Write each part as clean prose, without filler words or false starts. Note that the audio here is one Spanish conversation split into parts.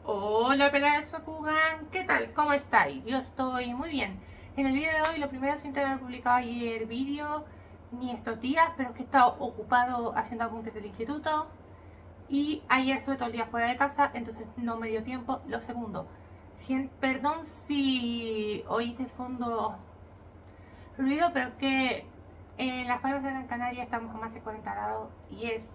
Hola peladas Bakugan, ¿qué tal? ¿Cómo estáis? Yo estoy muy bien. En el vídeo de hoy, lo primero, sin tener publicado ayer vídeo ni estos días, pero es que he estado ocupado haciendo apuntes del instituto y ayer estuve todo el día fuera de casa, entonces no me dio tiempo. Lo segundo, perdón si oís de fondo ruido, pero es que en las Palmas de Gran Canaria estamos a más de 40 grados y es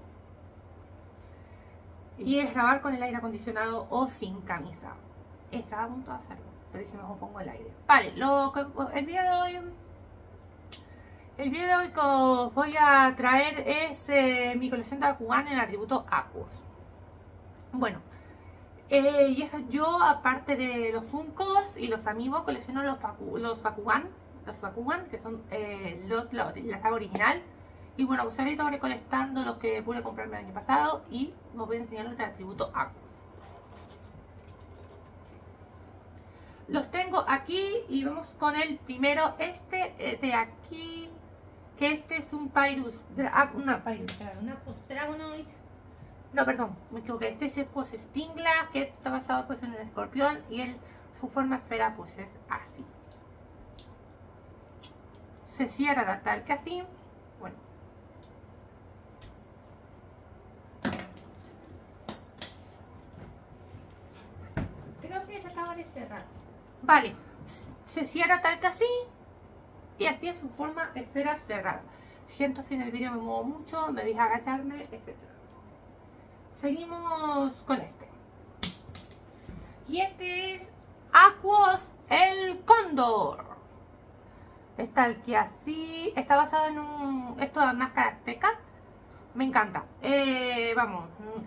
grabar con el aire acondicionado o sin camisa. Estaba a punto de hacerlo, pero dije mejor pongo el aire. Vale, el video de hoy que os voy a traer es mi colección de Bakugan en el atributo Aquos. Bueno, y eso, yo aparte de los Funkos y los Amiibo, colecciono los Bakugan, que son la saga original. Y bueno, pues ahorita voy recolectando los que pude comprarme el año pasado y os voy a enseñar los de atributo Aquos. Los tengo aquí y vamos con el primero, de aquí, que este es un una Dragonoid. No, perdón, me equivoqué. Este es pues Stingla, que está basado pues en un escorpión y su forma esfera pues es así. Se cierra tal que así. Bueno. Creo que se acaba de cerrar. Vale, se cierra tal que así y así es su forma esfera cerrada. Siento si en el vídeo me muevo mucho, me veis agacharme, etc. Seguimos con este. Y este es Aquos el Cóndor. Está el que así, está basado en esto de máscara azteca. Me encanta. Vamos,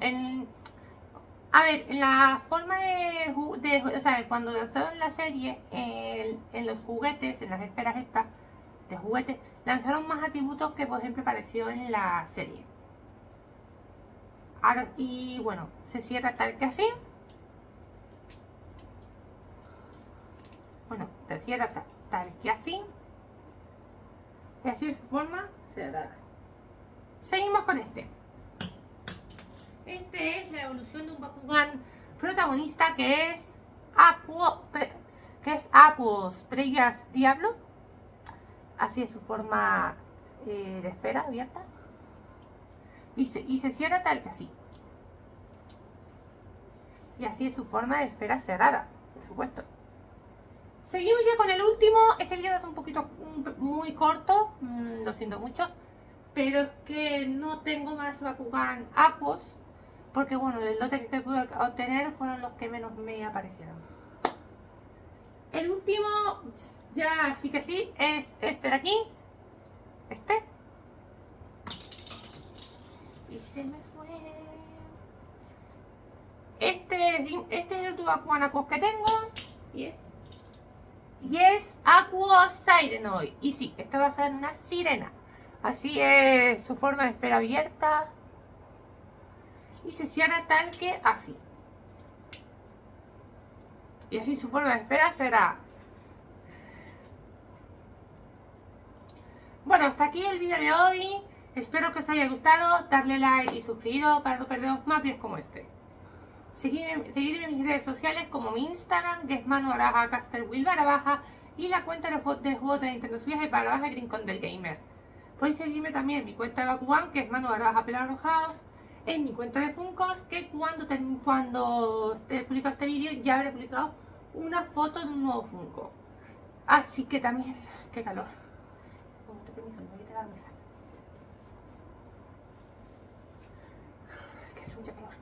a ver, en la forma o sea, cuando lanzaron la serie, en los juguetes, en las esferas estas de juguetes, lanzaron más atributos que por ejemplo apareció en la serie. Ahora, y bueno, se cierra tal que así. Bueno, se cierra tal que así. Y así es su forma cerrada. Seguimos con este. Este es la evolución de un Bakugan protagonista que es Aquos Previas Diablo. Así es su forma de esfera abierta. Y se cierra tal que así. Y así es su forma de esfera cerrada, por supuesto. Seguimos ya con el último. Este video es un poquito muy corto, lo siento mucho, pero es que no tengo más Bakugan Aquos, porque bueno, el lote que pude obtener fueron los que menos me aparecieron. El último, ya sí que sí, es este de aquí. Y se me fue. Este es el último Bakugan Aquos que tengo. Y es Aquos Sirenoid. Y sí, está basada en una sirena. Así es su forma de esfera abierta. Y se cierra tal que así. Y así su forma de esfera será. Bueno, hasta aquí el vídeo de hoy. Espero que os haya gustado. Darle like y suscribiros para no perderos más vídeos como este. Seguirme en mis redes sociales como mi Instagram, que es manu_casterwill_, y la cuenta de juegos de Nintendo Switch es /Grincon del Gamer. Podéis seguirme también en mi cuenta de Bakugan, que es manu_pelarrojados, en mi cuenta de Funkos, que cuando esté publicado este vídeo ya habré publicado una foto de un nuevo Funko. Así que también, qué calor. Con este permiso, me voy a quitar la mesa. Es que hace mucha calor.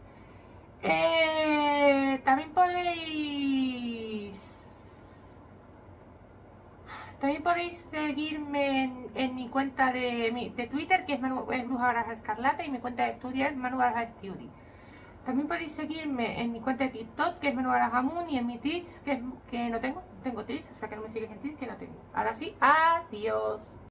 También podéis seguirme en mi cuenta de Twitter, que es Bruja Baraja Escarlata, y mi cuenta de estudio es Manu Baraja Study. También podéis seguirme en mi cuenta de TikTok, que es Manu Baraja Moon, y en mi Twitch, que no tengo Twitch, o sea que no me sigues en Twitch, que no tengo. Ahora sí, adiós.